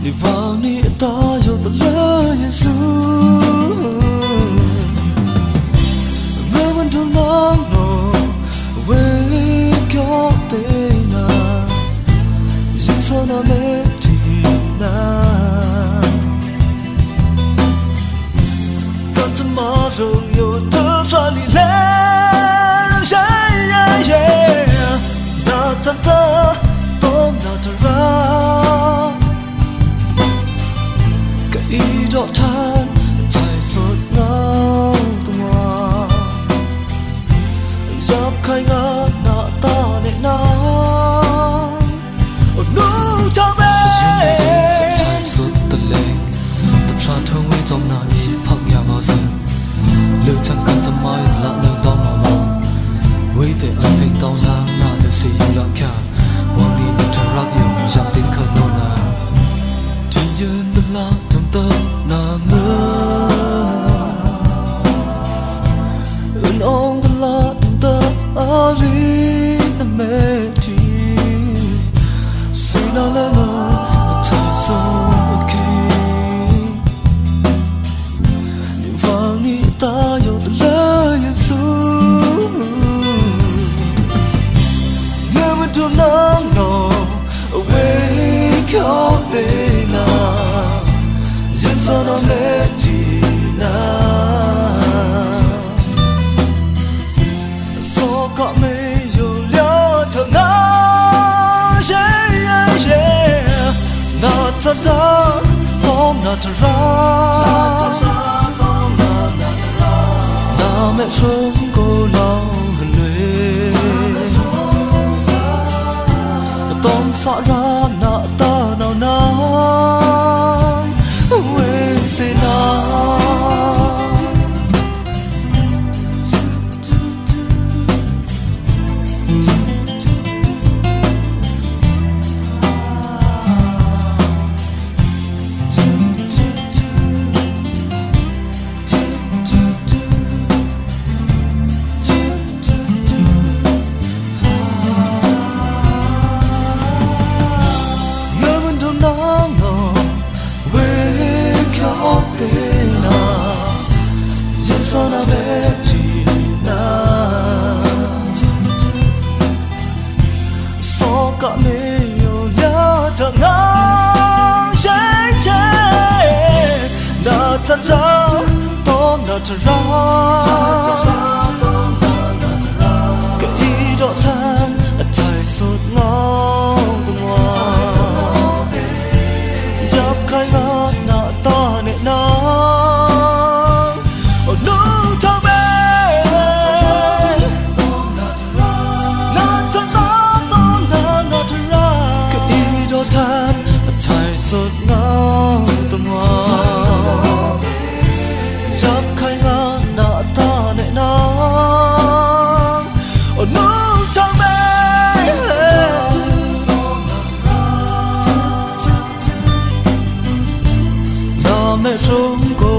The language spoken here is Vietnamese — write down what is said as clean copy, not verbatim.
Divani tayo tala Yesu Ngaman dunang no we kyo te na Yesu na me ti na Got tomorrow yo to rally land yeah yeah Na ta ta tom na ta ra ý độ than chạy sốt ngao tung hoa giáp khai ngát nạ ta nệ na ở nụ cha về chạy sốt tận lên tập ra thương với tôm nà ý phật nhà bao giờ lưu chẳng cần tâm mai lặng nơi đó mà mong với tệ âm hình tao nang na để xì yêu lặng cả hoàng đi một thằng rap yêu dặm tiếng khơi nô na chỉยืนตลาดทำเติมนาเนื้ออื่นองตลาดเติมอารีนเมทีสีลาเลมาไทยโซกีนิวางนี่ตาโยตละเยซูเงมันดูน้ำนอเวเขาเตนา Sono medina so got me you leo to na yeah yeah not to da home not to ra na me xuống cô lâu lệ tóm sợ ra na ta nào na say no Sono medina so got me you ya ta nga yeah yeah na ta ta tom na ta ra cái gì đó than trời sốt ngao tung hoa giáp khai ngát na ta nệ na sốt ngao tung hoa giáp khai ngát nạ ta nệ na ở nụ cha mê na mẹ xuống cô